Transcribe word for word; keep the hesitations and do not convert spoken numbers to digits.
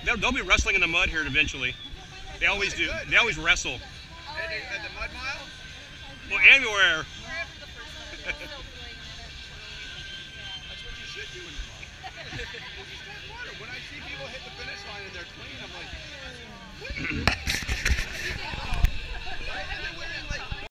They'll, they'll be wrestling in the mud here eventually. They always do. They always wrestle. At, at the mud mile? Well, everywhere. That's what you should do in the mud.